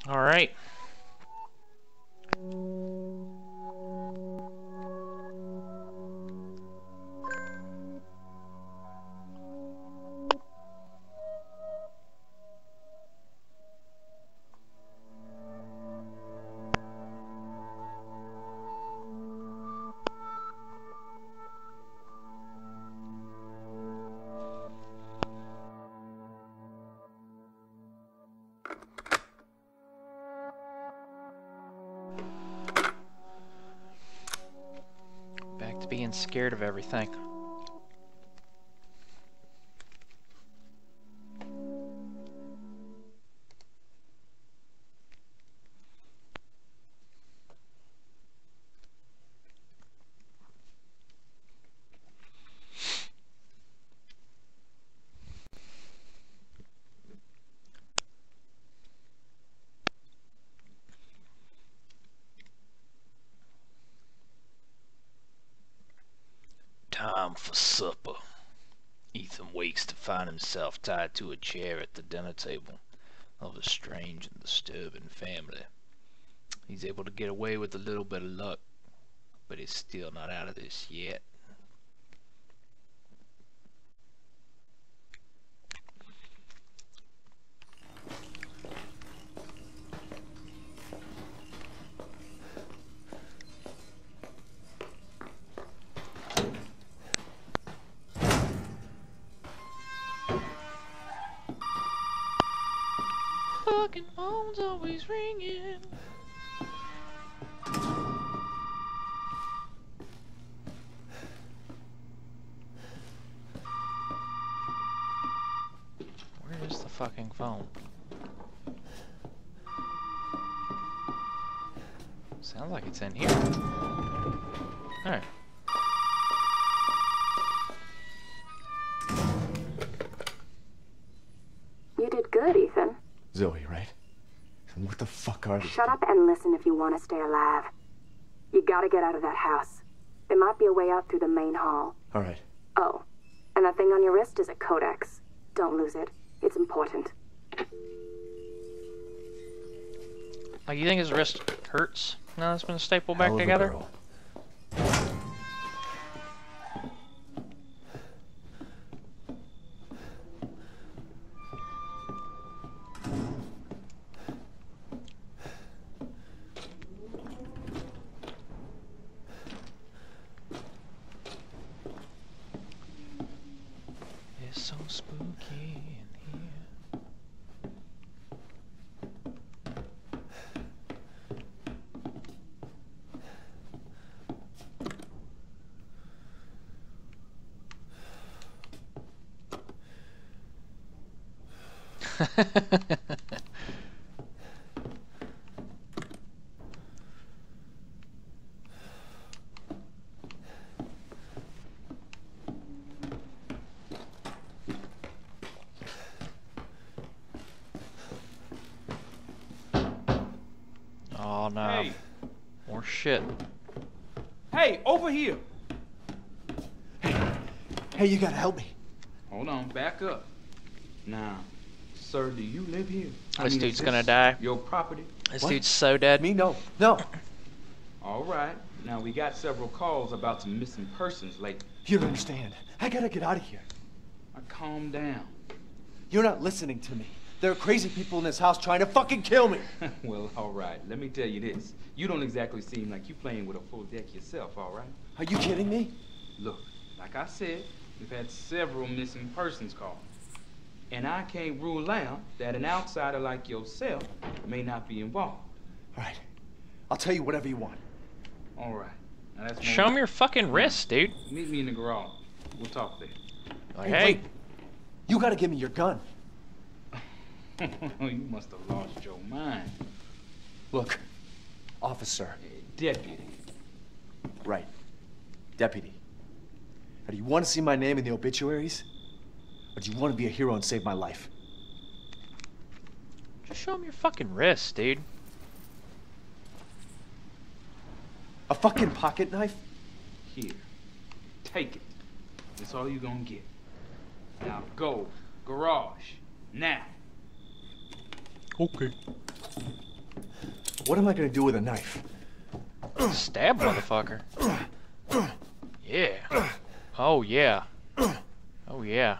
All right. Back to being scared of everything. Time for supper. Ethan wakes to find himself tied to a chair at the dinner table of a strange and disturbing family. He's able to get away with a little bit of luck, but he's still not out of this yet. Fucking phone's always ringing. Where is the fucking phone? Sounds like it's in here. Alright. You did good, Ethan. Zoe, right? And what the fuck are these? Shut up and listen if you want to stay alive. You gotta get out of that house. There might be a way out through the main hall. All right. Oh, and that thing on your wrist is a codex. Don't lose it. It's important. Like, you think his wrist hurts now it's been stapled back Hell of a together? girl. It's so spooky in here. Oh no. Hey. More shit. Hey, over here. Hey, you gotta help me. Hold on, back up. Now, sir, do you live here? This dude's is gonna this die. Your property? This What? dude's so dead. Me? No. No. All right. Now, we got several calls about some missing persons lately. You don't understand. I gotta get out of here. Now, calm down. You're not listening to me. There are crazy people in this house trying to fucking kill me. Well, all right. Let me tell you this. You don't exactly seem like you playing with a full deck yourself, all right? Are you kidding me? Look, like I said, we've had several missing persons calls. And I can't rule out that an outsider like yourself may not be involved. All right. I'll tell you whatever you want. All right. Now that's Show him your fucking wrist, dude. Meet me in the garage. We'll talk there. Like, Hey, hey, wait. You gotta give me your gun. You must have lost your mind. Look, officer. Deputy. Right. Deputy. Now, do you want to see my name in the obituaries? Or do you want to be a hero and save my life? just show him your fucking wrist, dude. A fucking pocket knife? Here. Take it. That's all you're gonna get. Now go. Garage. Now. Okay. What am I gonna do with a knife? Stab, motherfucker. Yeah. Oh, yeah. Oh, yeah.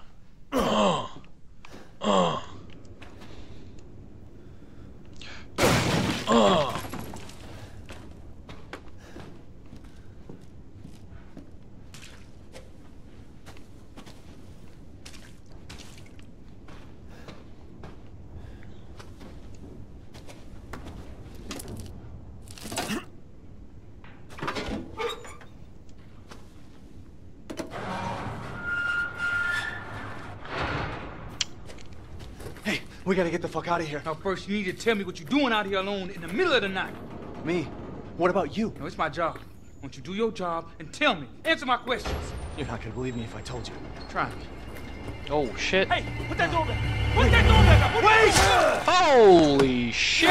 Hey, we gotta get the fuck out of here. Now, first, you need to tell me what you're doing out here alone in the middle of the night. Me? What about you? No, it's my job. Won't you do your job and tell me? Answer my questions. You're not gonna believe me if I told you. Try me. Oh, shit. Hey, put that door back. Put that door back up. Wait! Holy shit!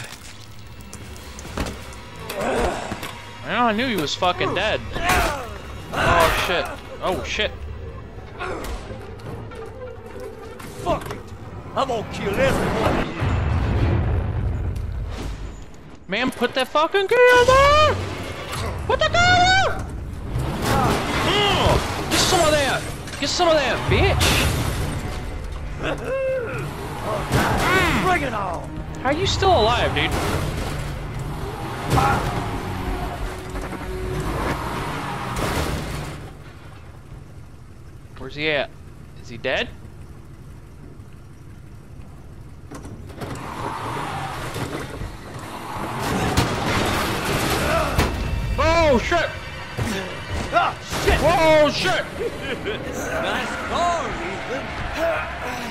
Well, I knew he was fucking dead. Oh, shit. Oh, shit. Fuck it! I'm gonna kill every one of you! Man, put that fucking gun there! Put the gun there! Get some of that! Get some of that, bitch! Bring it on! How are you still alive, dude? Where's he at? Is he dead? Oh shit! Ah, shit! Oh shit! Nice car, Ethan!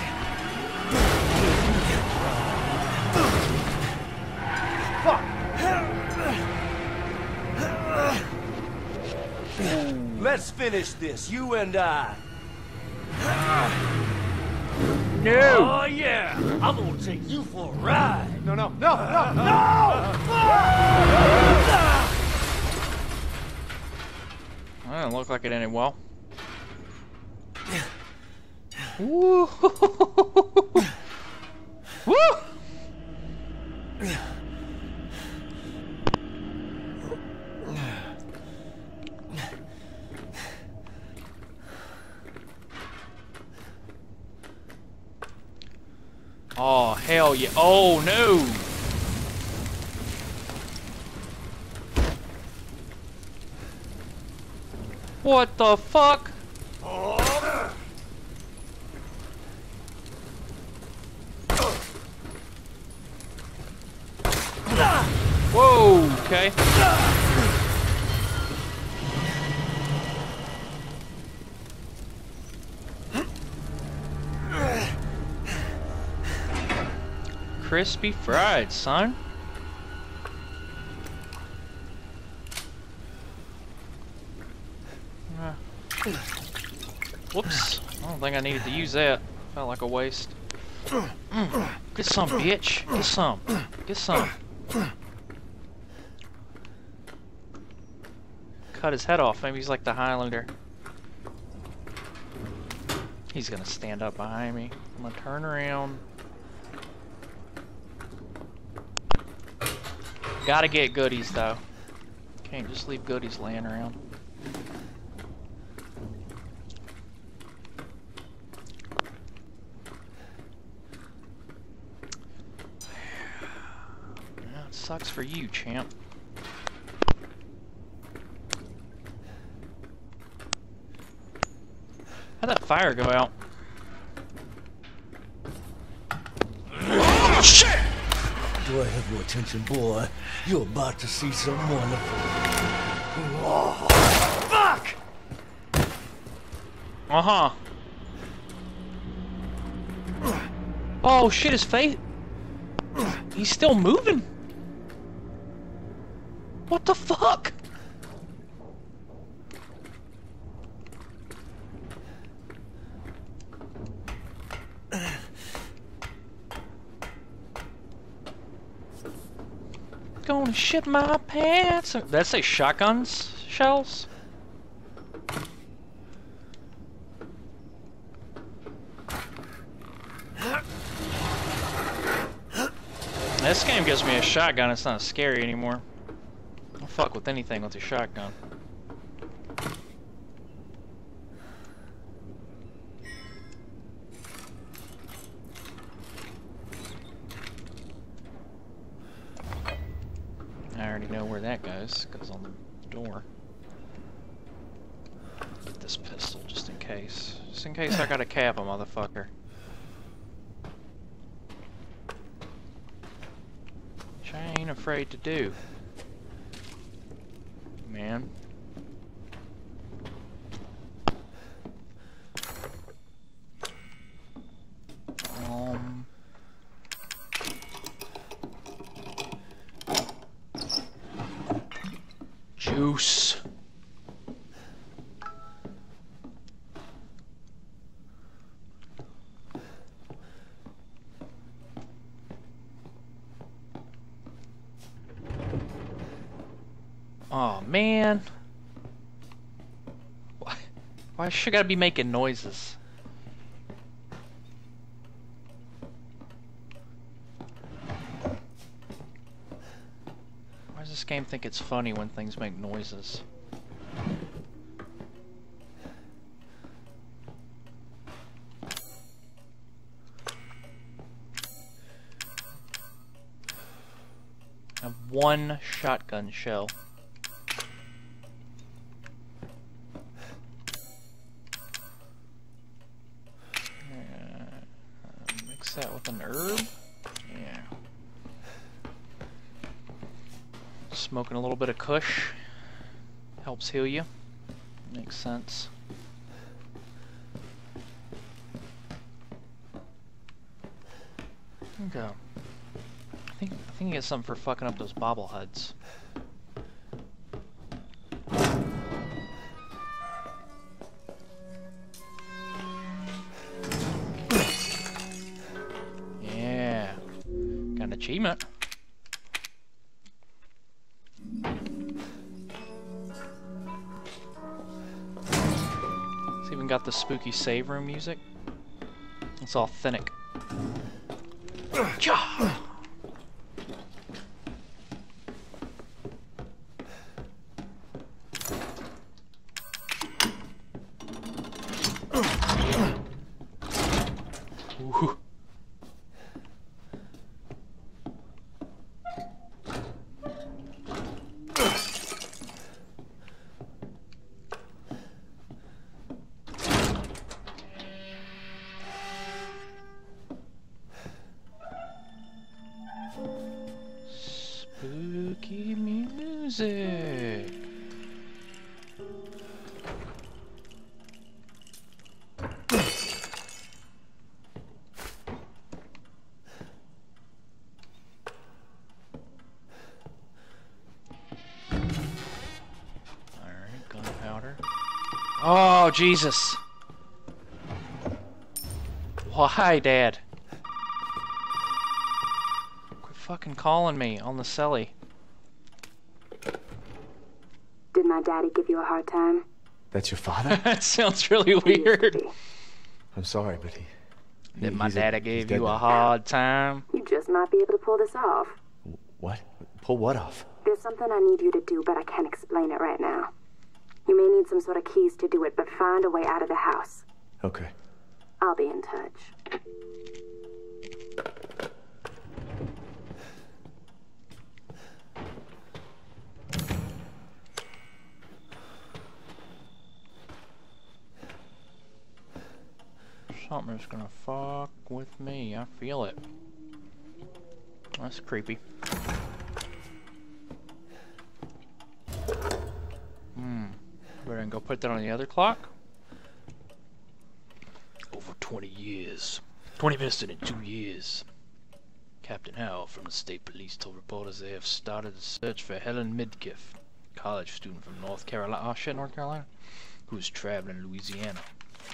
Let's finish this, you and I. No! Oh yeah, I'm gonna take you for a ride. No, no, no, no, no! That doesn't look like it ended well. Woo! Woo! Oh, hell yeah. Oh, no. What the fuck? Whoa, okay. Crispy fried, son. Whoops. I don't think I needed to use that. Felt like a waste. Get some, bitch. Get some. Get some. Cut his head off. Maybe he's like the Highlander. He's gonna stand up behind me. I'm gonna turn around. Gotta get goodies though. Can't just leave goodies laying around. Yeah, it sucks for you, champ. How'd that fire go out? Oh shit! Do I have your attention, boy? You're about to see some wonderful. Oh, fuck! Uh-huh. Oh shit, his face. He's still moving. What the fuck? Gonna shit my pants. That say shotguns shells? This game gives me a shotgun, it's not scary anymore. I'll fuck with anything with a shotgun. I already know where that goes on the door. Get this pistol just in case. Just in case I gotta cap a motherfucker. Which I ain't afraid to do. Man. Juice. Oh man. Why should I gotta be making noises? Why does this game think it's funny when things make noises? I have one shotgun shell. Mix that with an herb. Yeah. Smoking a little bit of Kush helps heal you. Makes sense. Okay. I think you get something for fucking up those bobbleheads. Yeah. Got an achievement. It's even got the spooky save room music. It's authentic. Ooh. Spooky music. Alright, gunpowder. Oh, Jesus. Why, Dad? Quit fucking calling me on the celly. Did my daddy give you a hard time? That's your father? That sounds really He used to weird. be. I'm sorry, but he... Did my he's daddy he's give dead you a now. hard time? You just might be able to pull this off. What? Pull what off? There's something I need you to do, but I can't explain it right now. You may need some sort of keys to do it, but find a way out of the house. Okay. I'll be in touch. Something's gonna fuck with me. I feel it. That's creepy. Better go put that on the other clock. Over 20 years. 20 missing in 2 years. Captain Howell from the state police told reporters they have started a search for Helen Midkiff, college student from North Carolina. Oh shit, North Carolina? Who's traveling in Louisiana.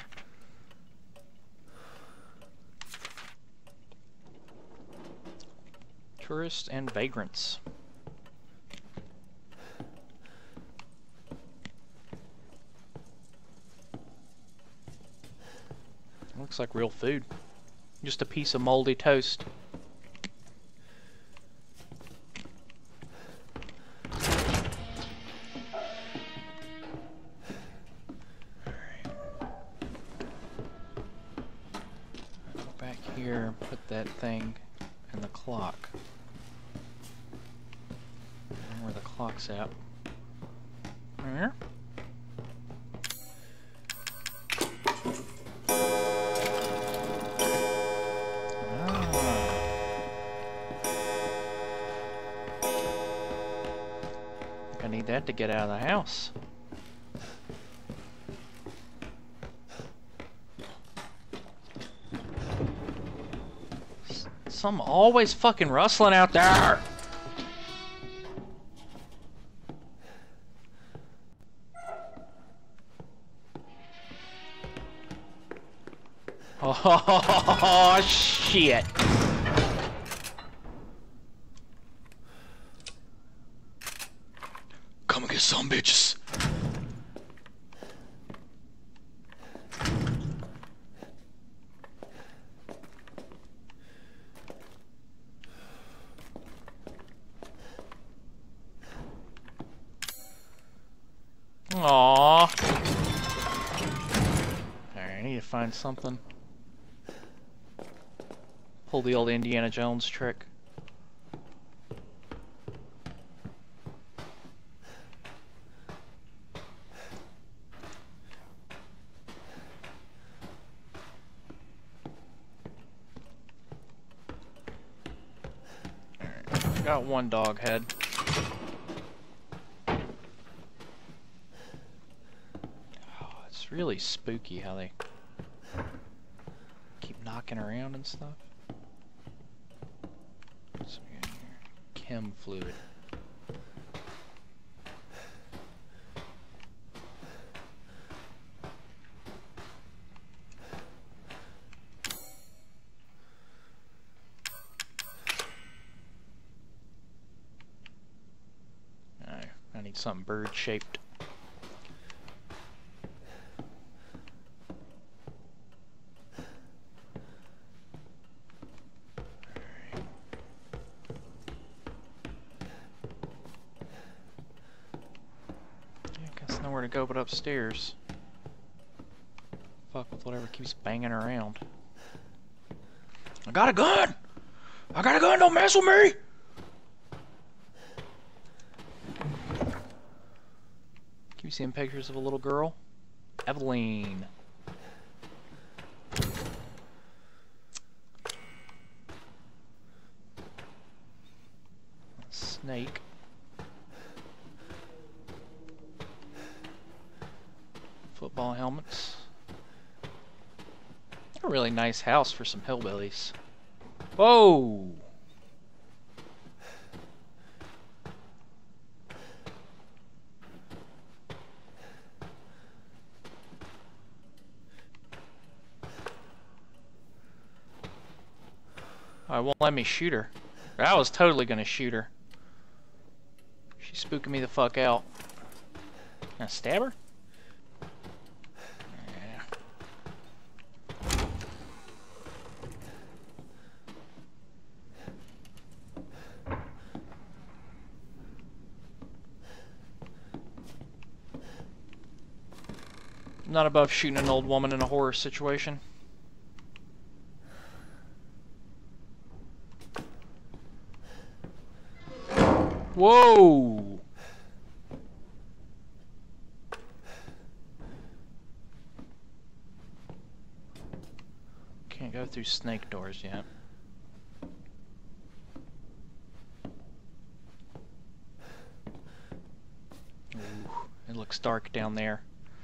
Tourists and vagrants. Looks like real food. Just a piece of moldy toast. that thing and the clock. I don't know where the clock's at. Here. I need that to get out of the house. Some always fucking rustling out there. Oh shit. Come and get some bitches. Aww. Alright, I need to find something. Pull the old Indiana Jones trick. Alright, got one dog head. It's really spooky how they keep knocking around and stuff. So we got here, chem fluid. Alright, I need something bird-shaped. Nowhere to go but upstairs. Fuck with whatever keeps banging around. I got a gun! I got a gun, don't mess with me! Keep seeing pictures of a little girl. Evelyn. Snake. Football helmets. A really nice house for some hillbillies. Whoa! I won't let me shoot her. I was totally gonna shoot her. She's spooking me the fuck out. Can I stab her? Not above shooting an old woman in a horror situation. Whoa! Can't go through snake doors yet. Ooh, it looks dark down there.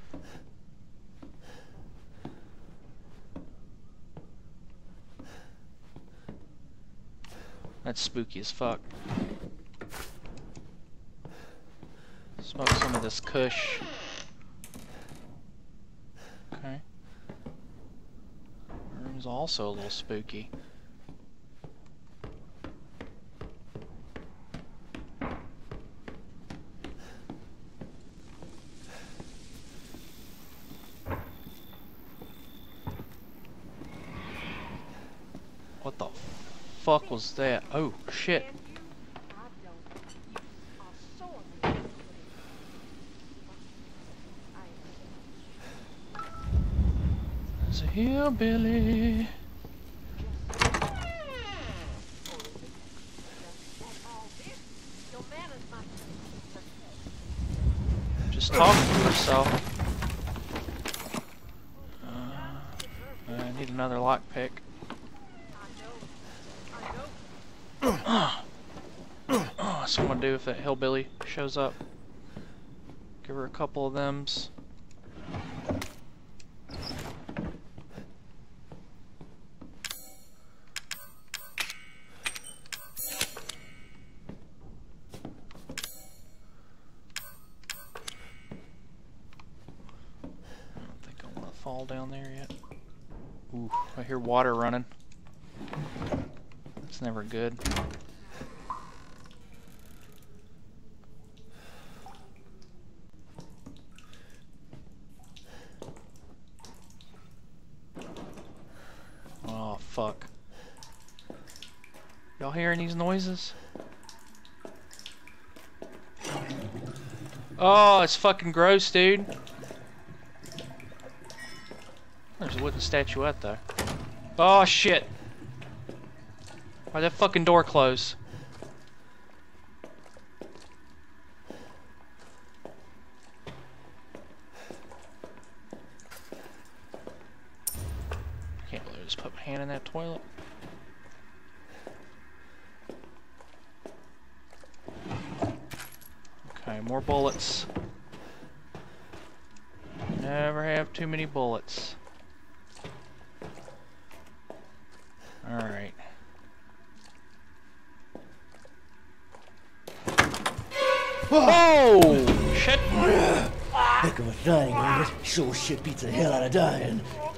That's spooky as fuck. Smoke some of this kush. Okay. Room's also a little spooky. What the fuck was that? Oh shit. There's a hillbilly. Just talking to herself. I need another lockpick. That's what I'm gonna do if that hillbilly shows up. Give her a couple of thems. Fall down there yet. Ooh, I hear water running. That's never good. Oh, fuck. Y'all hearing these noises? Oh, it's fucking gross, dude. There's a wooden statuette though. Oh shit! Why'd that fucking door close? I can't believe I just put my hand in that toilet. Okay, more bullets. Never have too many bullets. Alright. Oh! Shit! Heck of a thing, ain't it? Sure shit beats the hell out of dying.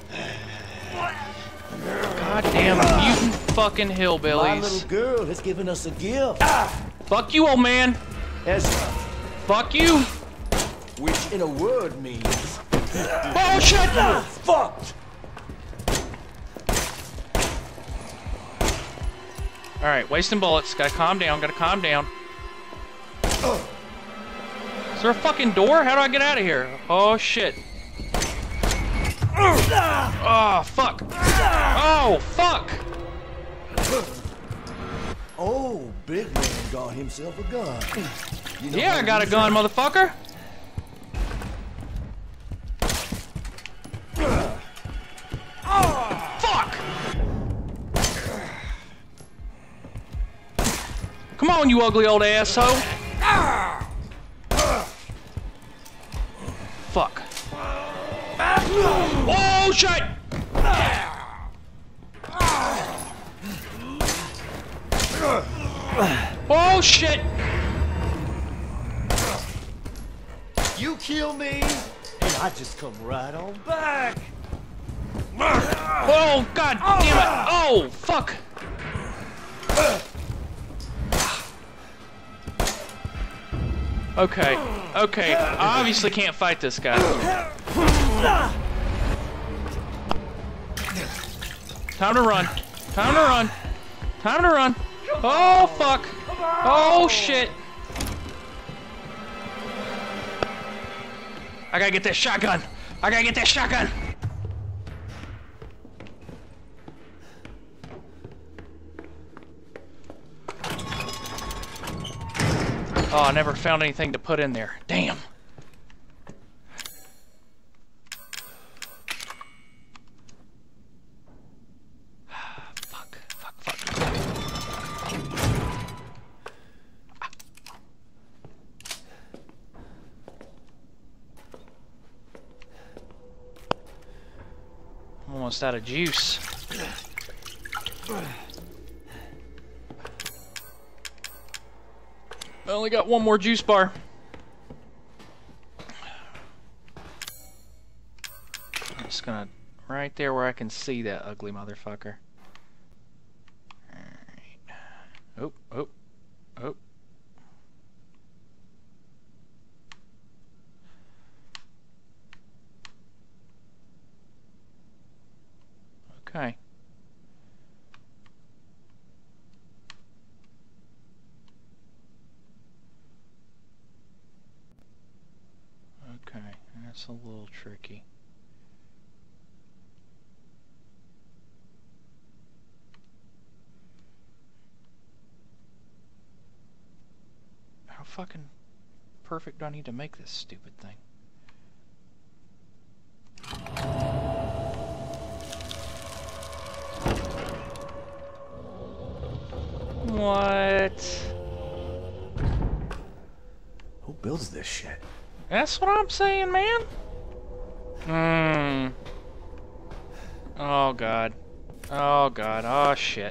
Goddamn mutant fucking My hillbillies. little girl has given us a gift. Fuck you, old man! Ezra, Fuck you! which in a word means... Oh shit! Fucked! Alright, wasting bullets. Gotta calm down, gotta calm down. Is there a fucking door? How do I get out of here? Oh shit. Oh fuck. Oh fuck. Oh, big man got himself a gun. You know Yeah, how I to got a use gun, it? motherfucker. Fuck! Come on, you ugly old asshole. Fuck. Oh shit! Oh shit! You kill me, and I just come right on back. Oh god damn it! Oh fuck! Okay, okay. I obviously can't fight this guy. Time to run. Time to run. Time to run. Oh fuck! Oh shit! I gotta get that shotgun. I gotta get that shotgun. Oh, I never found anything to put in there. Damn. Fuck, fuck, fuck. I'm almost out of juice. I only got one more juice bar. I'm just gonna right there where I can see that ugly motherfucker. Alright. Oh, oh, oh. Okay. Okay, that's a little tricky. How fucking perfect do I need to make this stupid thing? What? Who builds this shit? That's what I'm saying, man. Oh god. Oh god. Oh shit.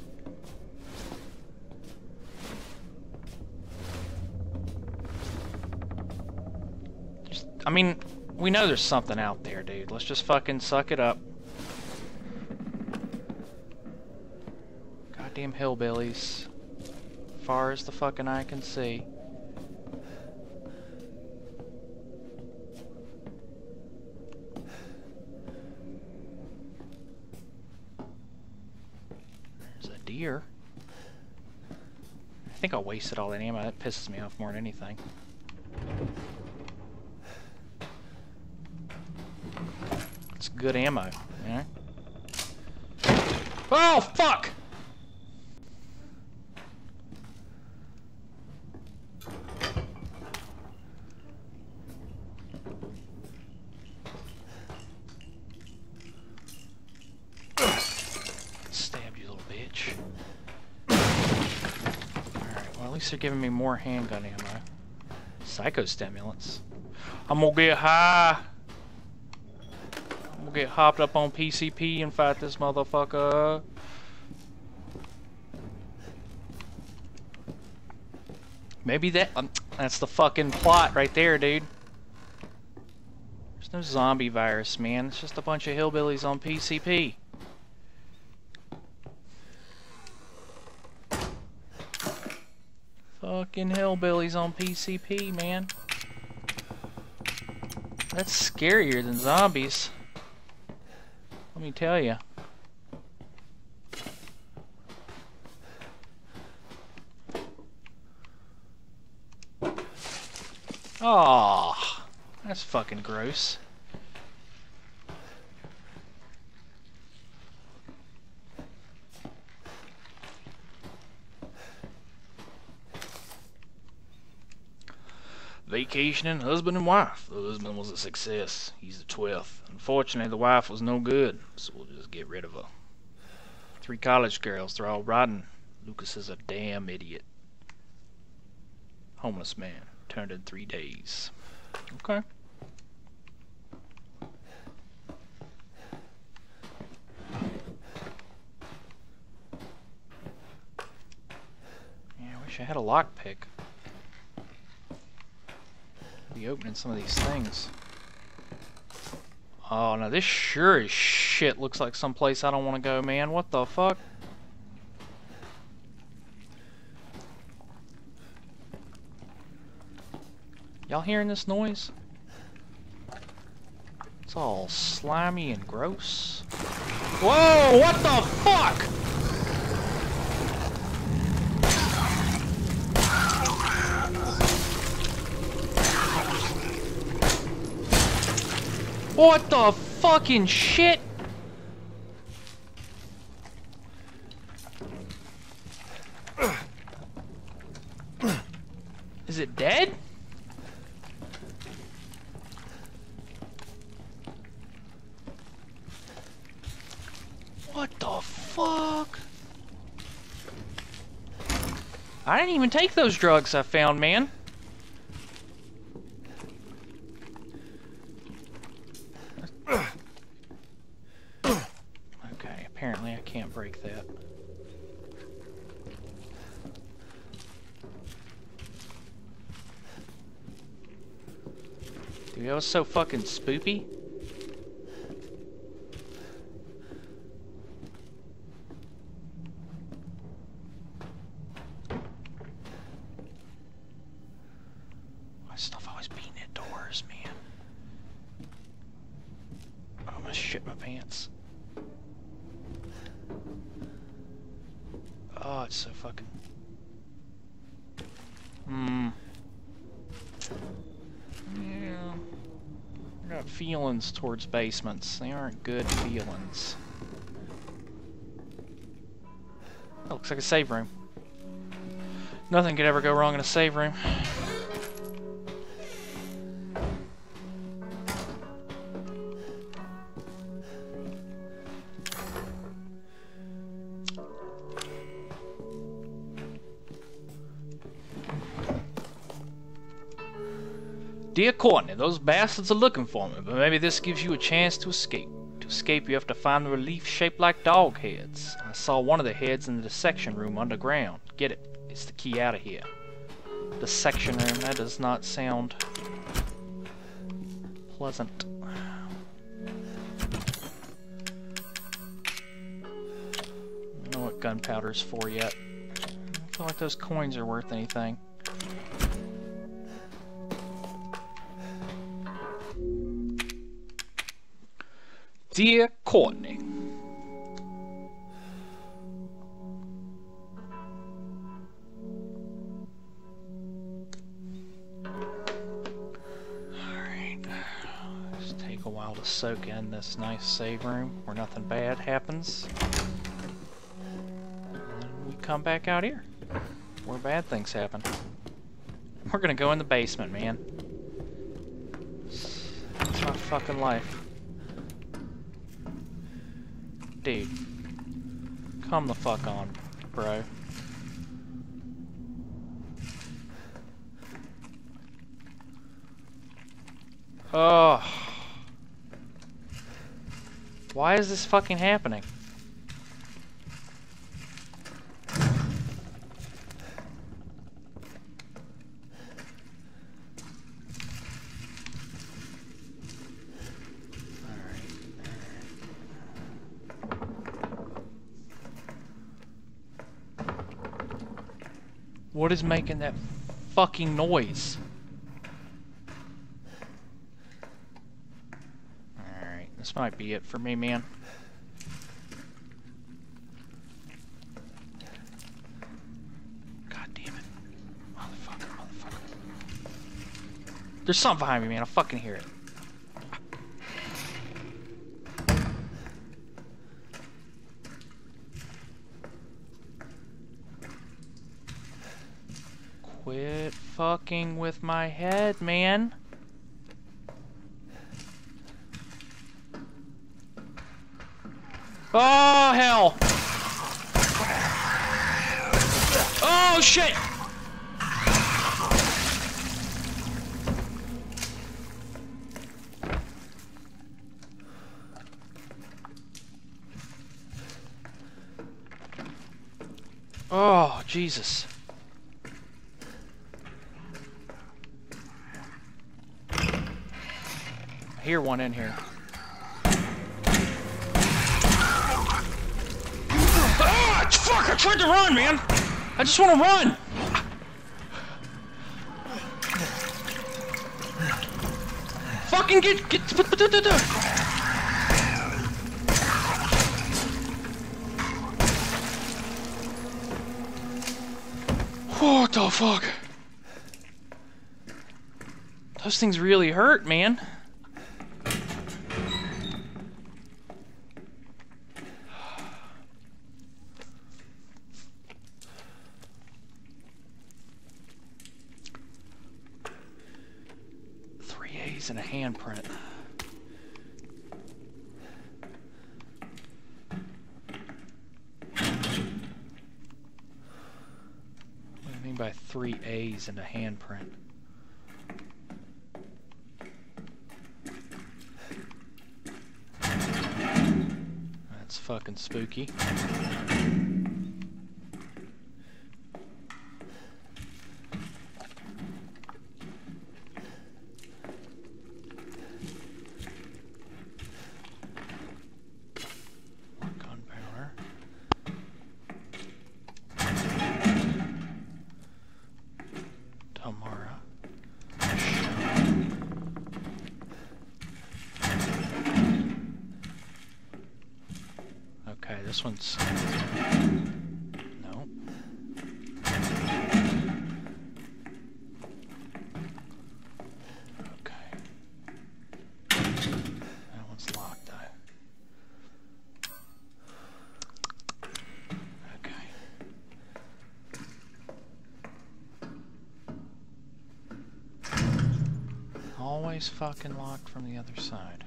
I mean, we know there's something out there, dude. Let's just fucking suck it up. Goddamn hillbillies. Far as the fucking eye can see. There's a deer. I think I wasted all that ammo. That pisses me off more than anything. It's good ammo, yeah. Oh fuck! Stab you, little bitch. Alright, well at least they're giving me more handgun ammo. Psychostimulants. I'm gonna get high. I'm gonna get hopped up on PCP and fight this motherfucker. Maybe that's the fucking plot right there, dude. There's no zombie virus, man. It's just a bunch of hillbillies on PCP. Fucking hillbillies on PCP, man. That's scarier than zombies. Let me tell you. Oh, that's fucking gross. Vacationing, husband and wife. The husband was a success. He's the 12th. Unfortunately, the wife was no good, so we'll just get rid of her. 3 college girls, they're all rotten. Lucas is a damn idiot. Homeless man, turned in 3 days. Okay. Yeah, I wish I had a lockpick. Be opening some of these things. Oh, now this sure as shit looks like someplace I don't want to go, man. What the fuck? Y'all hearing this noise? It's all slimy and gross. Whoa, what the fuck? What the fucking shit? Is it dead? What the fuck? I didn't even take those drugs I found, man. Okay, apparently I can't break that. Dude, that was so fucking spoopy. My stuff always beating at doors, man. Oh, I'm gonna shit my pants. Oh, it's so fucking... Yeah. I got feelings towards basements. They aren't good feelings. Oh, looks like a save room. Nothing could ever go wrong in a save room. Dear Courtney, those bastards are looking for me, but maybe this gives you a chance to escape. To escape, you have to find the relief shaped like dog heads. I saw one of the heads in the dissection room underground. Get it. It's the key out of here. Dissection room, that does not sound pleasant. I don't know what gunpowder's for yet. I don't feel like those coins are worth anything. Dear Courtney, alright, just take a while to soak in this nice save room where nothing bad happens. And then we come back out here where bad things happen. We're gonna go in the basement, man. It's my fucking life. Dude, come the fuck on, bro. Oh. Why is this fucking happening? What is making that fucking noise? Alright, this might be it for me, man. God damn it. Motherfucker, motherfucker. There's something behind me, man. I fucking hear it. Quit fucking with my head, man. Oh, hell. Oh, shit. Oh, Jesus. I hear one in here. Ah, fuck! I tried to run, man! I just want to run! Fucking get... What the fuck? Those things really hurt, man. And a handprint. What do you mean by 3 A's and a handprint? That's fucking spooky. This one's... No. Okay. That one's locked, though. Okay. Always fucking locked from the other side.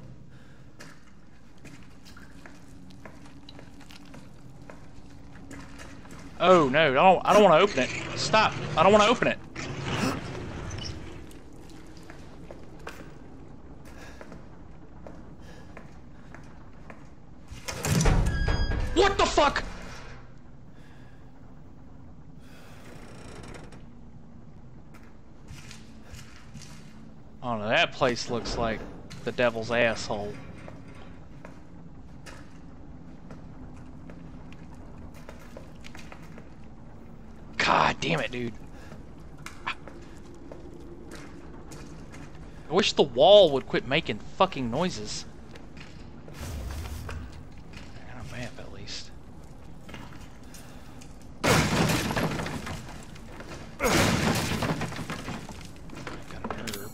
Oh no, I don't want to open it. Stop. I don't want to open it. Oh no, that place looks like the devil's asshole. God damn it, dude. I wish the wall would quit making fucking noises. I got a map at least. Got an herb.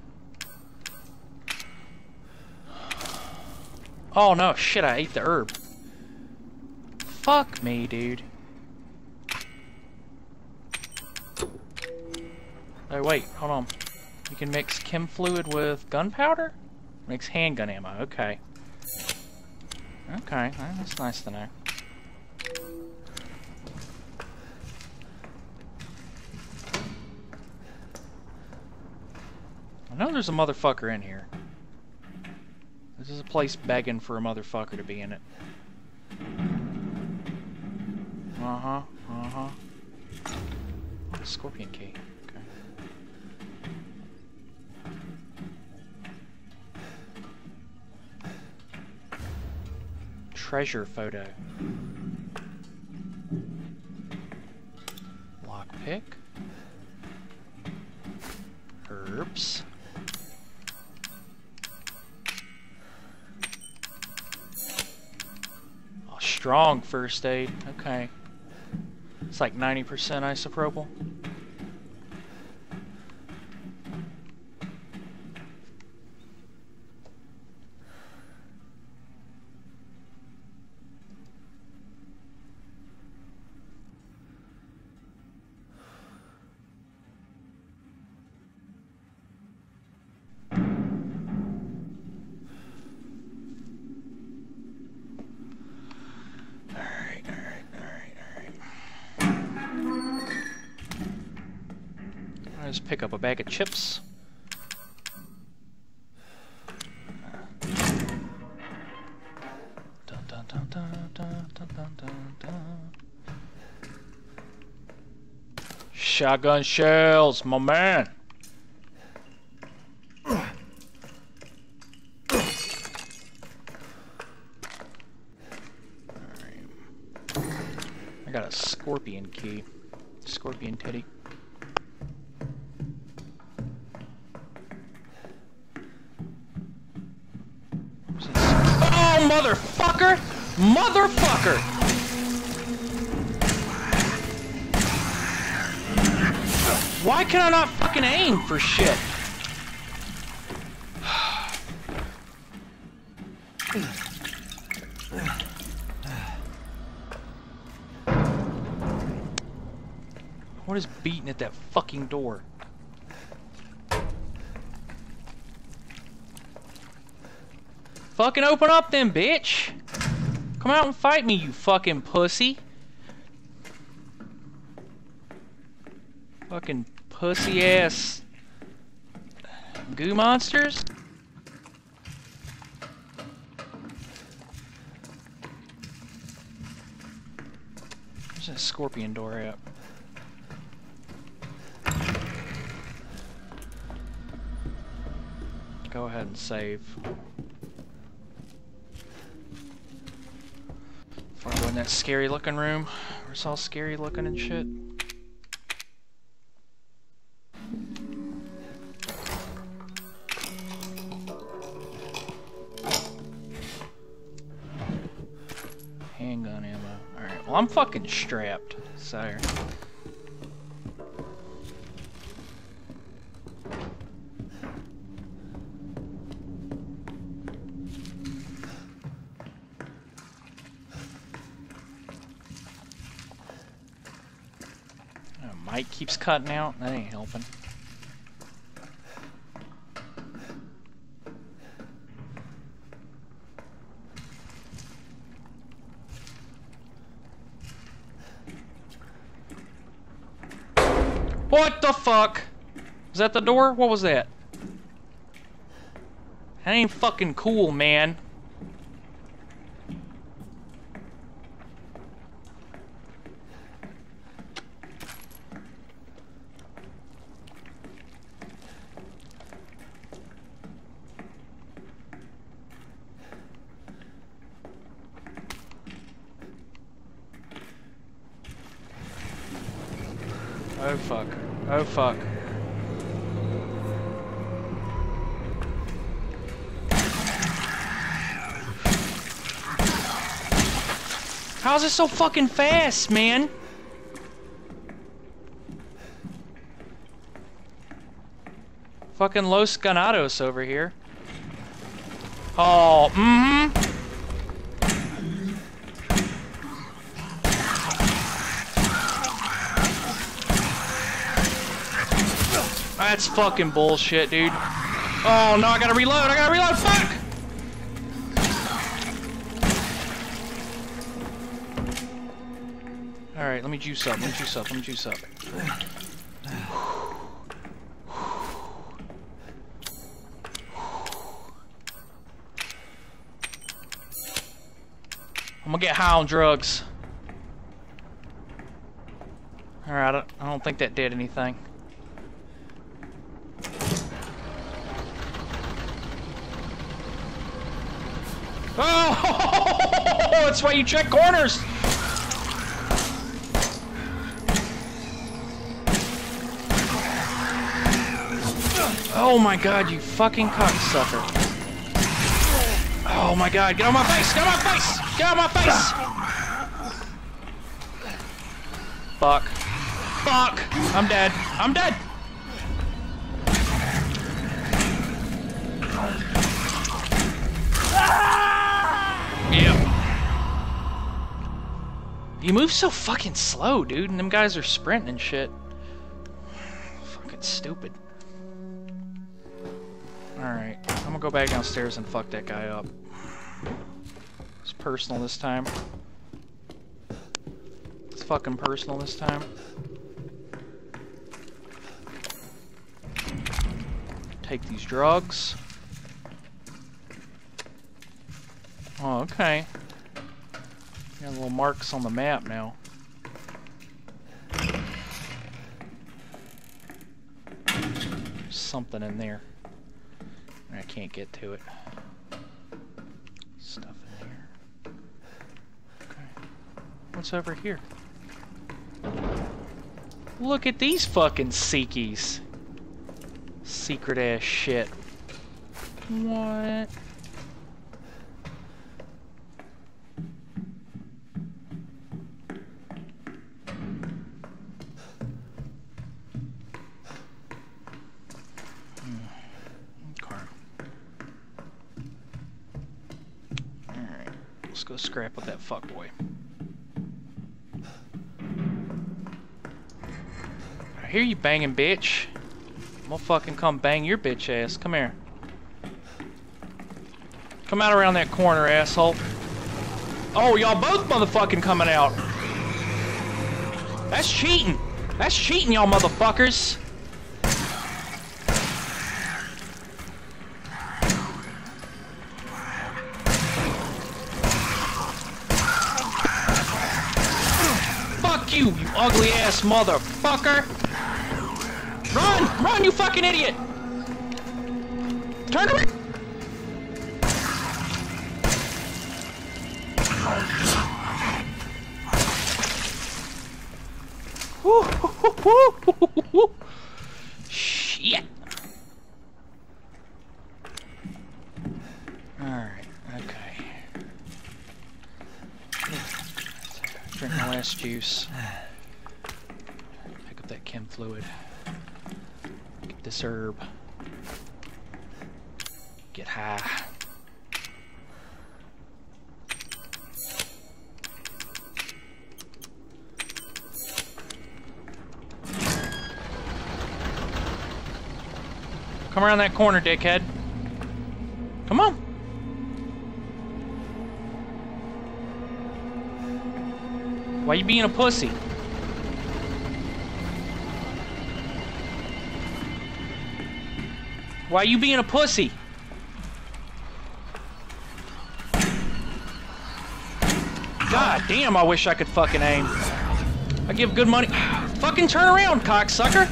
Oh no, shit, I ate the herb. Fuck me, dude. Oh wait, hold on. You can mix chem fluid with gunpowder? Makes handgun ammo, okay. Okay, well, that's nice to know. I know there's a motherfucker in here. This is a place begging for a motherfucker to be in it. Uh-huh, uh-huh. Oh, scorpion key. Okay. Treasure photo. Lockpick. Herbs. Oh, strong first aid. Okay. It's like 90% isopropyl. Just pick up a bag of chips. Dun, dun, dun, dun, dun, dun, dun, dun, dun. Shotgun shells, my man. I got a scorpion key. Scorpion teddy. Oh, motherfucker! Motherfucker! Why can I not fucking aim for shit? What is beating at that fucking door? Fucking open up then, bitch! Come out and fight me, you fucking pussy! Fucking pussy ass goo monsters? Where's that scorpion door at? Go ahead and save. Before I go in that scary looking room, where it's all scary looking and shit. Handgun ammo. Alright, well I'm fucking strapped, so... Mic keeps cutting out, that ain't helping. What the fuck? Is that the door? What was that? That ain't fucking cool, man. Oh fuck. Oh fuck. How's it so fucking fast, man? Fucking Los Ganados over here. Oh, That's fucking bullshit, dude. Oh no, I gotta reload, fuck! Alright, let me juice up. I'm gonna get high on drugs. Alright, I don't think that did anything. Oh! That's why you check corners! Oh my god, you fucking cocksucker. Oh my god, get on my face! Get on my face! Get on my face! Fuck. Fuck! I'm dead. I'm dead! Yep. You move so fucking slow, dude, and them guys are sprinting and shit. Fucking stupid. Alright, I'm gonna go back downstairs and fuck that guy up. It's personal this time. It's fucking personal this time. Take these drugs. Oh, okay. Got little marks on the map now. There's something in there. I can't get to it. Stuff in here. Okay. What's over here? Look at these fucking seekies. Secret ass shit. What? Let's go scrap with that fuckboy. I hear you banging, bitch. I'm gonna fucking come bang your bitch ass. Come here. Come out around that corner, asshole. Oh, y'all both motherfucking coming out. That's cheating. That's cheating, y'all motherfuckers. You ugly ass motherfucker! Run! Run, you fucking idiot! Turn around! Shit! Alright, okay. Drink my last juice. Pick up that chem fluid. Get this herb. Get high. Come around that corner, dickhead. Come on. Why you being a pussy? Why you being a pussy? God damn, I wish I could fucking aim. I give good money. Fucking turn around, cocksucker.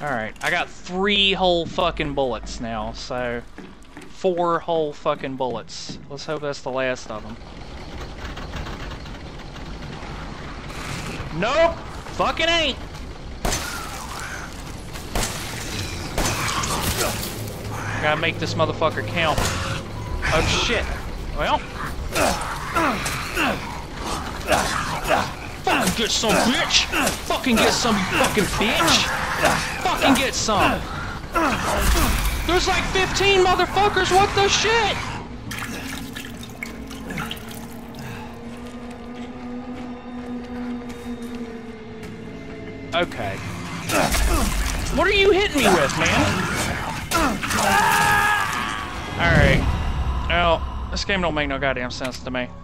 Alright, I got 3 whole fucking bullets now, so 4 whole fucking bullets. Let's hope that's the last of them. Nope! Fucking ain't! Gotta make this motherfucker count. Oh shit. Well. Fucking get some, bitch! Fucking get some, you fucking bitch! Fucking get some! There's like 15 motherfuckers, what the shit? Okay. What are you hitting me with, man? Alright. Well, this game don't make no goddamn sense to me.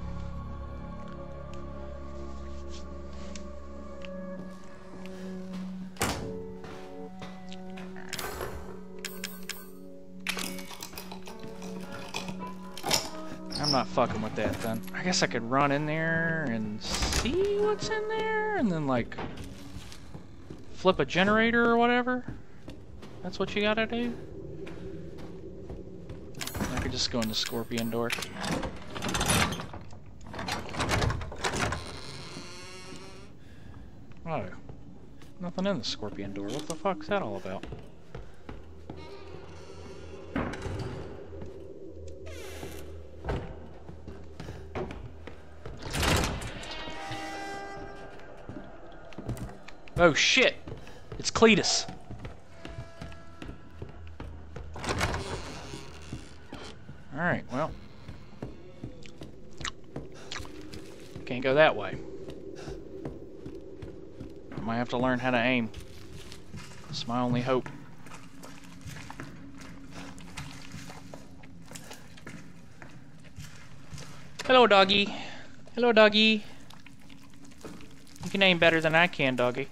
I'm not fucking with that then. I guess I could run in there and see what's in there and then like flip a generator or whatever. That's what you gotta do? I could just go in the scorpion door. Oh. Nothing in the scorpion door. What the fuck's that all about? Oh shit! It's Cletus. Alright, well. Can't go that way. I might have to learn how to aim. That's my only hope. Hello, doggy. Hello, doggy. You can aim better than I can, doggy.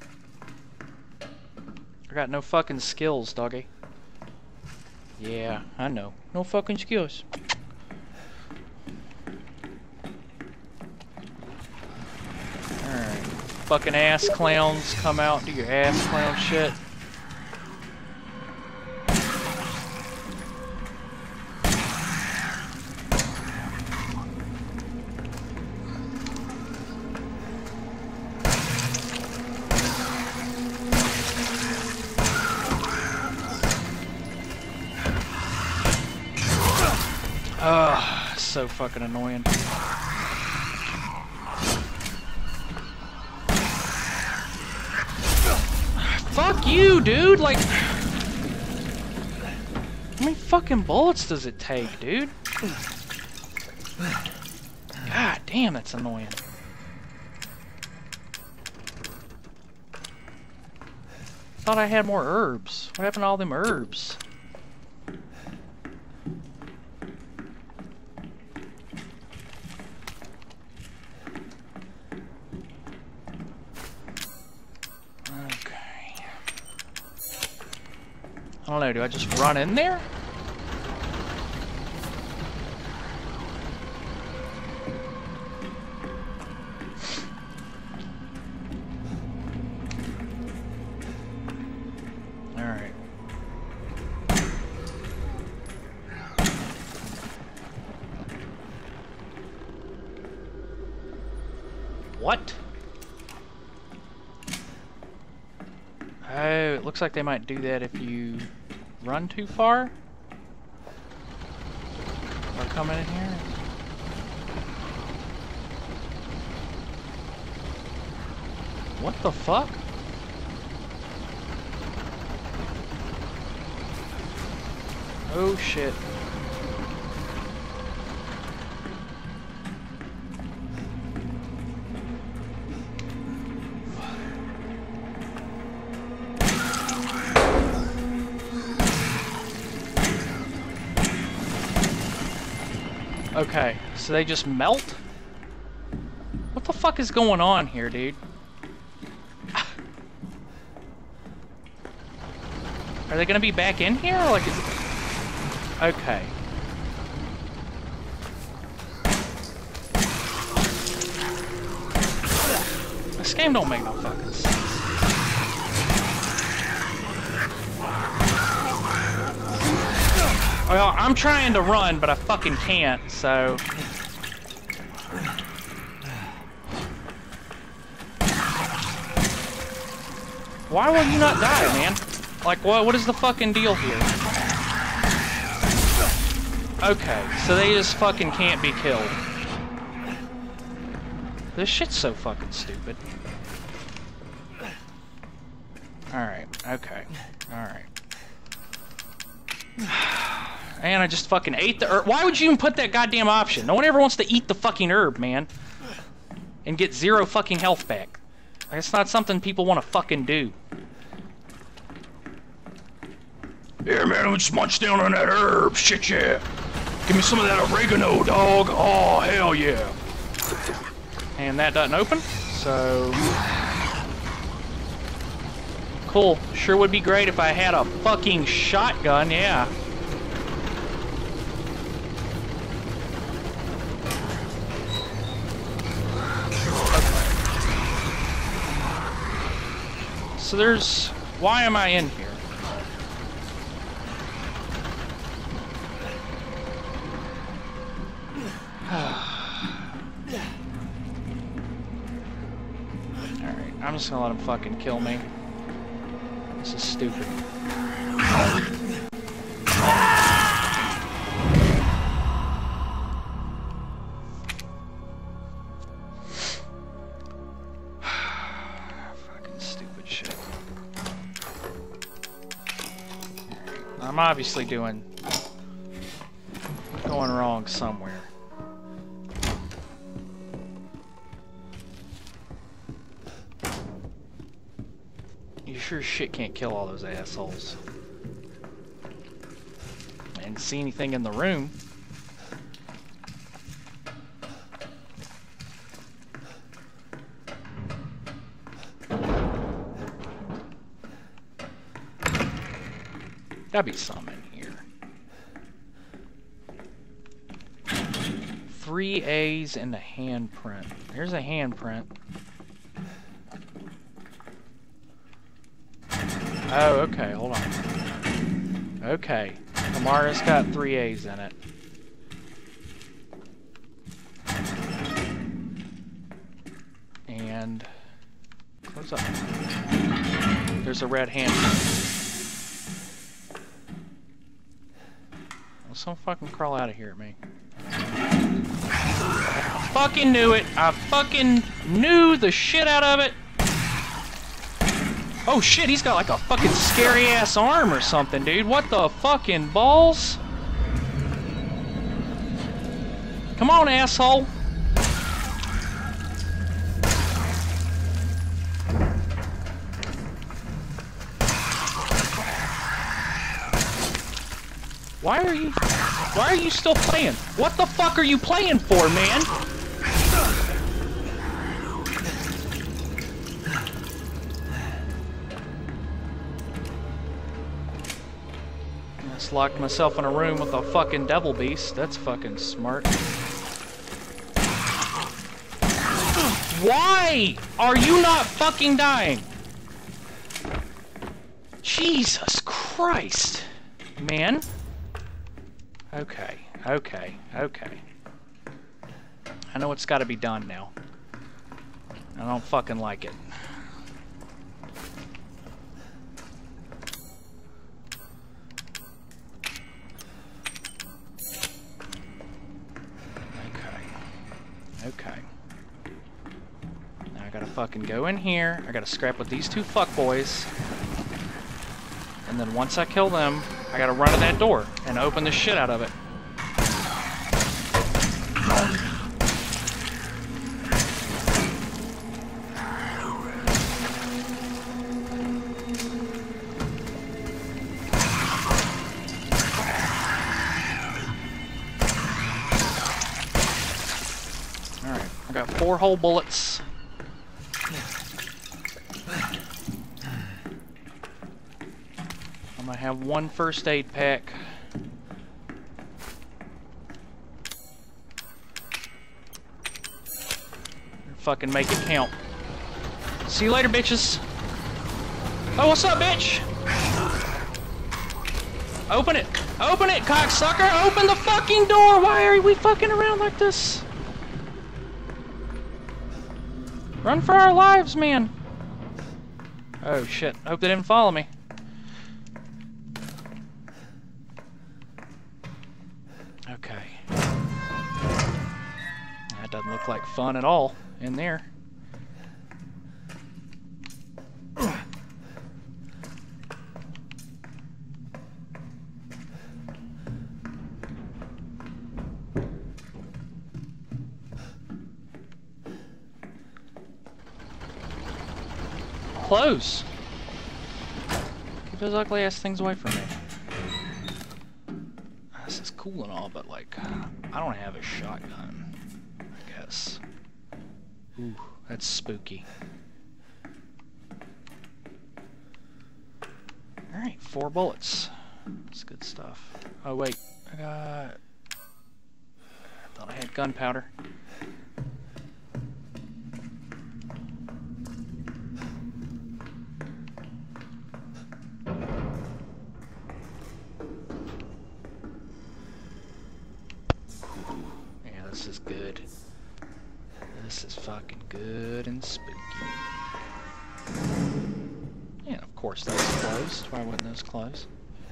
I got no fucking skills, doggy. Yeah, I know. No fucking skills. Alright. Fucking ass clowns, come out and do your ass clown shit. Ugh, so fucking annoying. Fuck you, dude! Like, how many fucking bullets does it take, dude? God damn, that's annoying. Thought I had more herbs. What happened to all them herbs? I don't know, do I just run in there? Alright. What? Oh, it looks like they might do that if you run too far? Or coming in here? What the fuck? Oh shit. Okay, so they just melt? What the fuck is going on here, dude? Are they gonna be back in here? Or like, is it... Okay. This game don't make no fucking sense. Well, I'm trying to run, but I fucking can't, so... Why will you not die, man? Like, what is the fucking deal here? Okay, so they just fucking can't be killed. This shit's so fucking stupid. Alright, okay. Alright. And I just fucking ate the herb. Why would you even put that goddamn option? No one ever wants to eat the fucking herb, man. And get 0 fucking health back. That's not something people want to fucking do. Yeah, man, I'm just munch down on that herb. Shit, yeah. Give me some of that oregano, dog. Oh, hell yeah. And that doesn't open, so... Cool. Sure would be great if I had a fucking shotgun, yeah. So there's... Why am I in here? Alright, I'm just gonna let him fucking kill me. This is stupid. Fucking stupid shit. I'm obviously going wrong somewhere. You sure as shit can't kill all those assholes. I didn't see anything in the room. Gotta be some in here. 3 A's and a handprint. There's a handprint. Oh, okay, hold on. Okay, Amara's got 3 A's in it. And... close up. There's a red handprint. Well, someone fucking crawl out of here at me. I fucking knew it! I fucking knew the shit out of it! Oh shit, he's got like a fucking scary ass arm or something, dude. What the fucking balls? Come on, asshole. Why are you still playing? What the fuck are you playing for, man? Locked myself in a room with a fucking devil beast. That's fucking smart. Why are you not fucking dying? Jesus Christ, man. Okay, okay, okay. I know it's got to be done now. I don't fucking like it. Okay. Now I gotta fucking go in here. I gotta scrap with these 2 fuckboys. And then once I kill them, I gotta run to that door and open the shit out of it. I got 4 whole bullets. I'm gonna have 1 first aid pack. Fucking make it count. See you later, bitches. Oh, what's up, bitch? Open it! Open it, cocksucker! Open the fucking door! Why are we fucking around like this? Run for our lives, man! Oh shit, hope they didn't follow me. Okay. That doesn't look like fun at all in there. Close! Keep those ugly ass things away from me. This is cool and all, but like, I don't have a shotgun, I guess. Ooh, that's spooky. Alright, 4 bullets. That's good stuff. Oh wait, I thought I had gunpowder. This is good. This is fucking good and spooky. And of course those closed. Why wouldn't those close?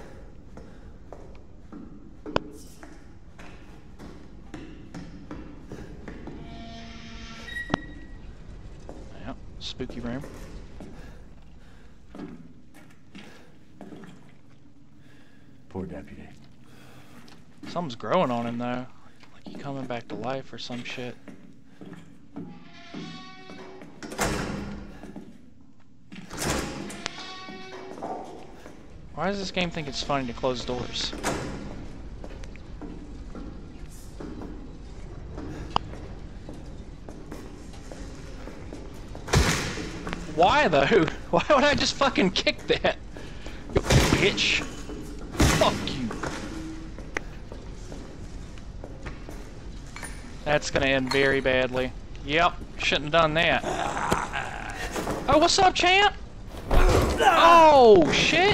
Yep, spooky room. Poor deputy. Something's growing on him though. He coming back to life or some shit. Why does this game think it's funny to close doors? Why though? Why would I just fucking kick that? You bitch. Fuck you. That's gonna end very badly. Yep, shouldn't have done that. Oh, what's up, champ? Oh, shit!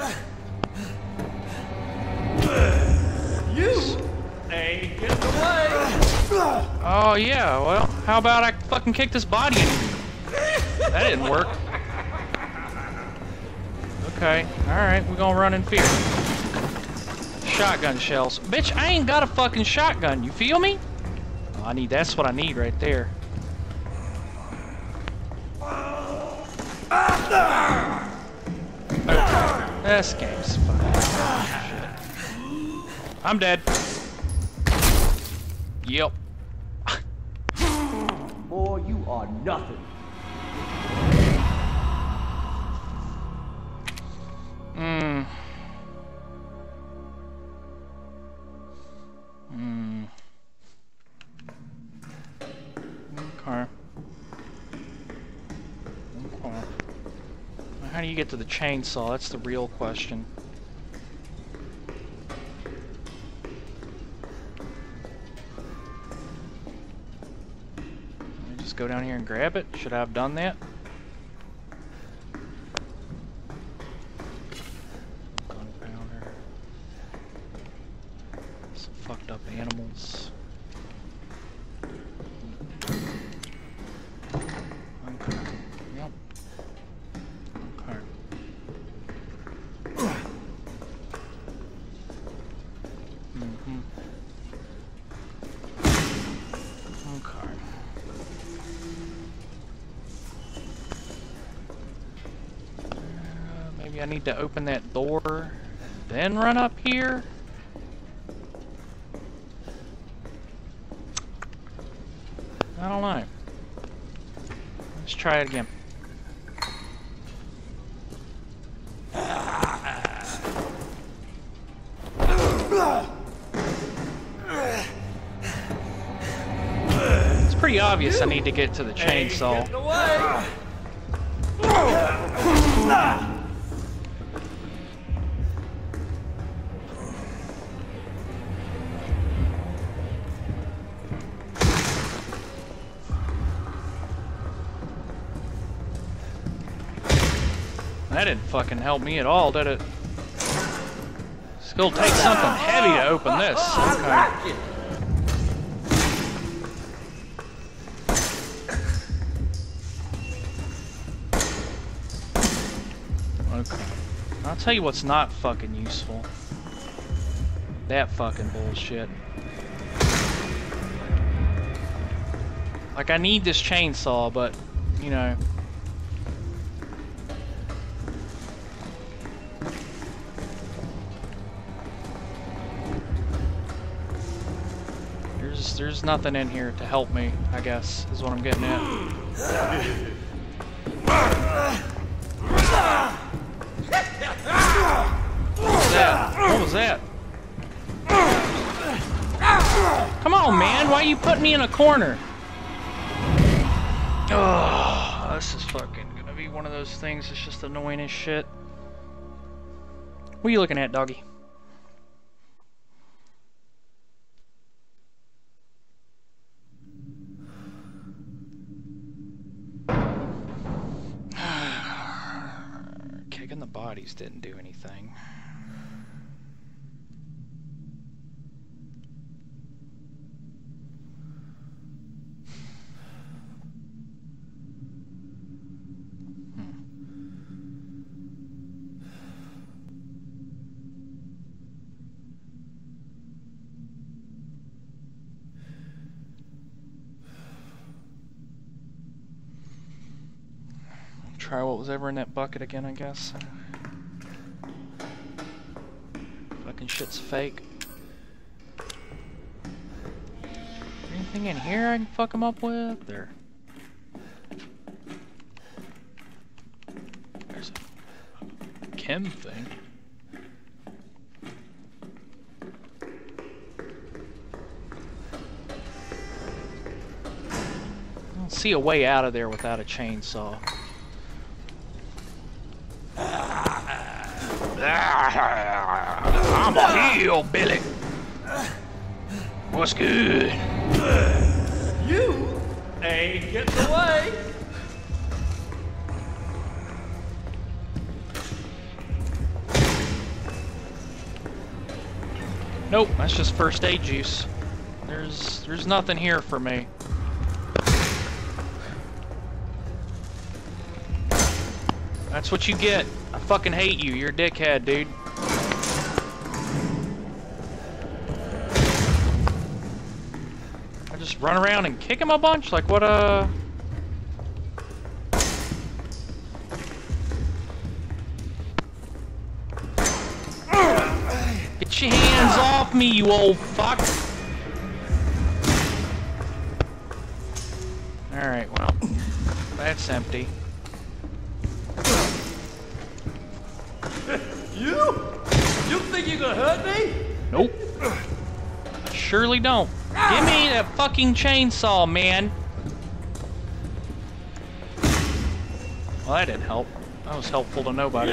You ain't getting away. Oh, yeah, well, how about I fucking kick this body in? That didn't work. Okay, alright, we're gonna run in fear. Shotgun shells. Bitch, I ain't got a fucking shotgun, you feel me? That's what I need right there. Okay. This game's fucking shit. I'm dead. Yep. Boy, you are nothing. Okay. How do you get to the chainsaw? That's the real question. Let me just go down here and grab it. Should I have done that? Gunpowder. Some fucked up animals. Okay. Yep. Okay. Okay. Maybe I need to open that door, then run up here? I don't know. Let's try it again. It's pretty obvious I need to get to the chainsaw. That didn't fucking help me at all, did it? This It's gonna take something heavy to open this. Okay. Okay. I'll tell you what's not fucking useful. That fucking bullshit. Like, I need this chainsaw, but, you know. There's nothing in here to help me, I guess, is what I'm getting at. What was that? What was that? Come on, man, why are you putting me in a corner? Oh, this is fucking gonna be one of those things that's just annoying as shit. What are you looking at, doggy? Kicking the bodies didn't do anything. Try what was ever in that bucket again, I guess. Fucking shit's fake. Anything in here I can fuck him up with? There's a chem thing. I don't see a way out of there without a chainsaw. I'm a hillbilly. What's good? You ain't getting away. Nope, that's just first aid juice. There's nothing here for me. That's what you get. I fucking hate you. You're a dickhead, dude. I just run around and kick him a bunch? Like, what, Get your hands off me, you old fuck! Alright, well, that's empty. You think you gonna hurt me? Nope. Surely don't. Give me that fucking chainsaw, man. Well, that didn't help. That was helpful to nobody.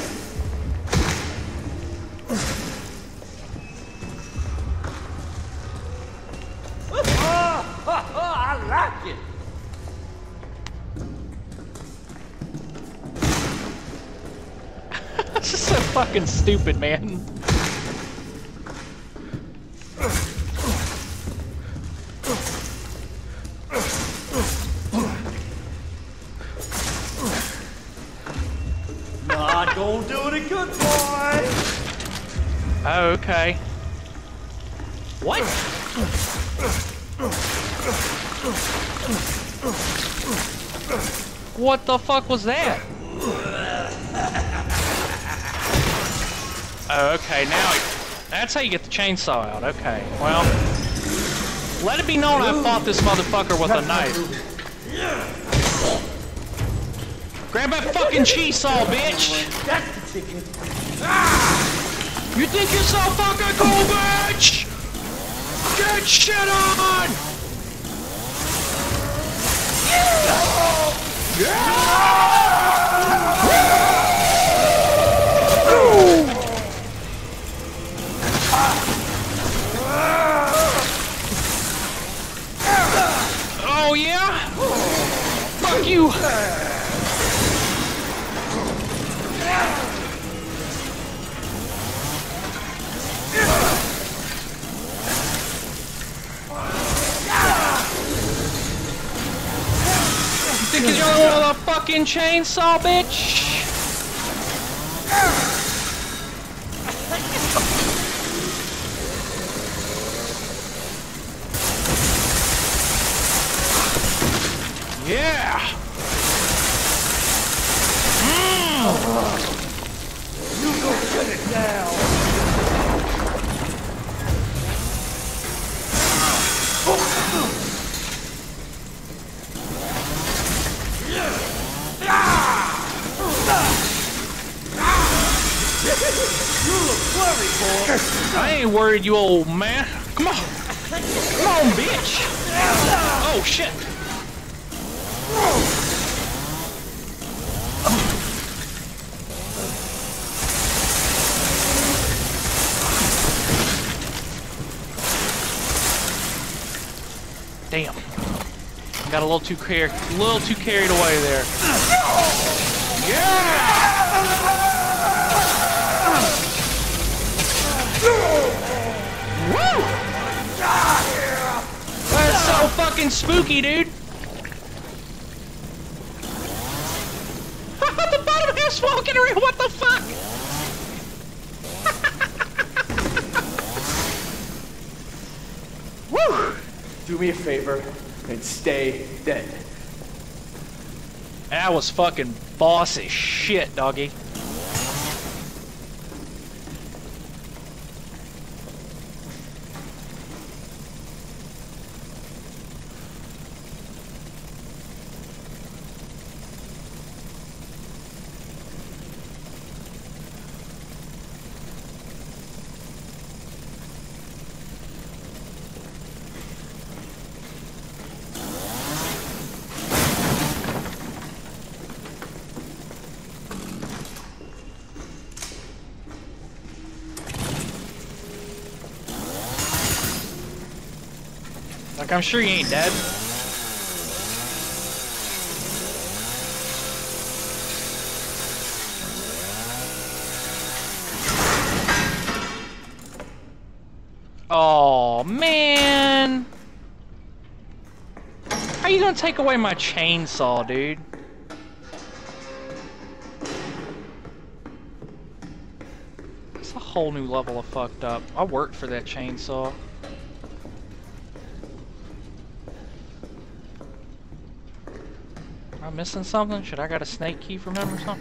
I like it. This is so fucking stupid, man. Not gonna do it, good boy. Oh, okay. What? What the fuck was that? Oh, okay, now that's how you get the chainsaw out. Okay, well, let it be known I fought this motherfucker with a knife. Grab that fucking chainsaw, bitch! That's the ticket. You think you're so fucking cool, bitch? Get shit on! Oh yeah? Fuck you! fucking chainsaw, bitch! Yeah! You go get it down! You look worried, boy! I ain't worried, you old man. Come on. Come on, bitch. Oh, shit. Damn. Got a little too carried away there. Yeah! Woo! That's so fucking spooky, dude. The bottom half's walking around. What the fuck? Woo! Do me a favor and stay dead. That was fucking boss as shit, doggy. Like, I'm sure you ain't dead. Oh man! How you gonna take away my chainsaw, dude? It's a whole new level of fucked up. I worked for that chainsaw. Am I missing something? Should I got a snake key from him or something?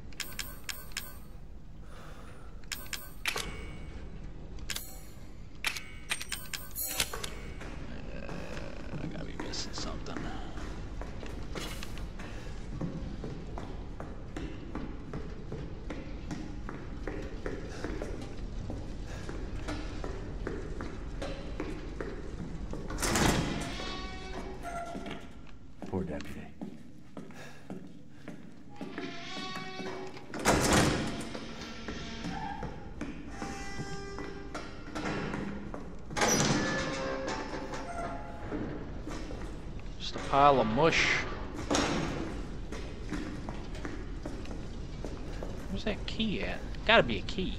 I gotta be missing something. Poor deputy. Just a pile of mush. Where's that key at? Gotta be a key.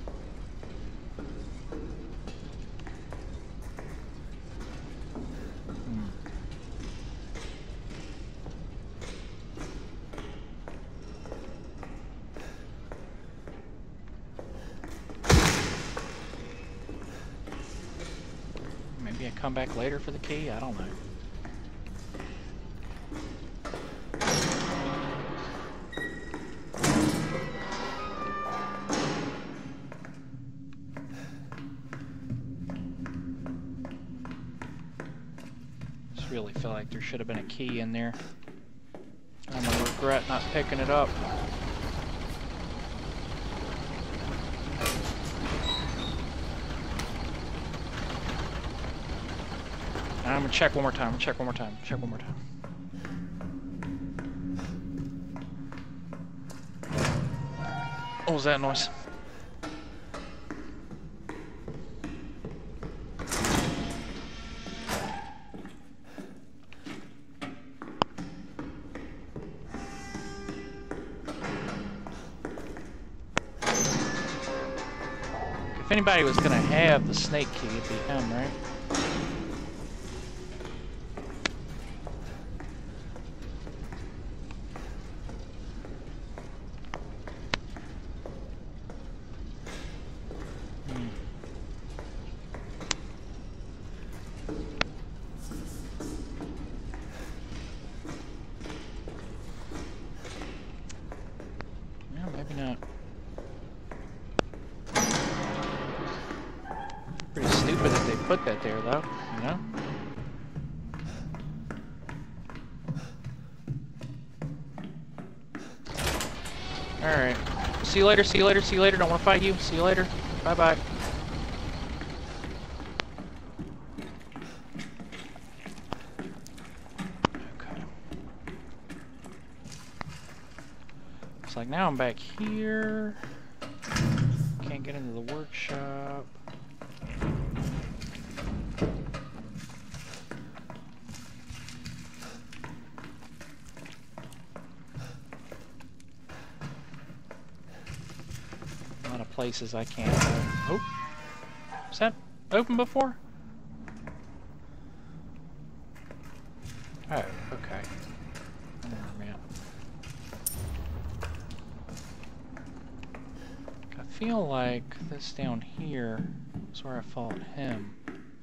Maybe I come back later for the key? I don't know. Just really feel like there should have been a key in there. I'm gonna regret not picking it up. I'm gonna check one more time. Check one more time. Check one more time. What was that noise? If anybody was gonna have the snake key, it'd be him, right? stupid that they put that there, though, you know? Alright. See you later, see you later, see you later. Don't want to fight you. See you later. Bye-bye. Okay. Looks like now I'm back here. Can't get into the workshop. A lot of places I can't go. Oh! Was that open before? Oh, okay. Oh, man. I feel like this down here is where I fought him.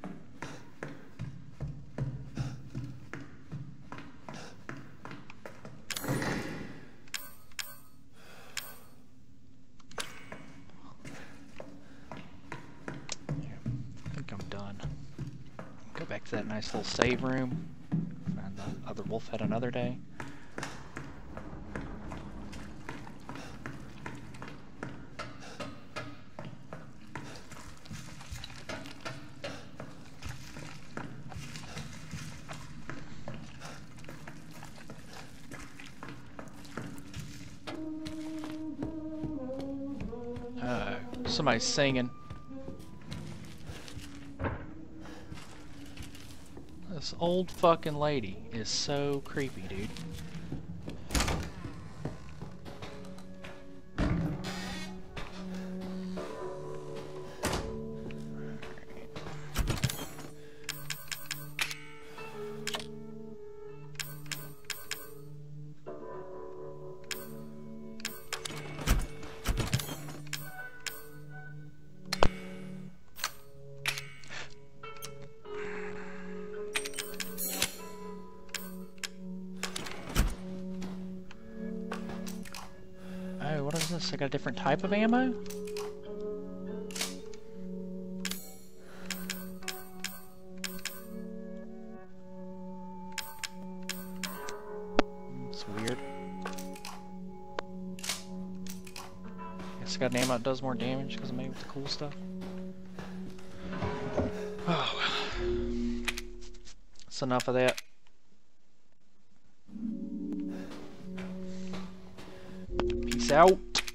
To that nice little save room. Find the other wolf head another day. Somebody's singing. This old fucking lady is so creepy, dude. What is this? I got a different type of ammo? It's weird. Guess I got an ammo that does more damage because I'm made with the cool stuff. Oh, that's enough of that. Peace out.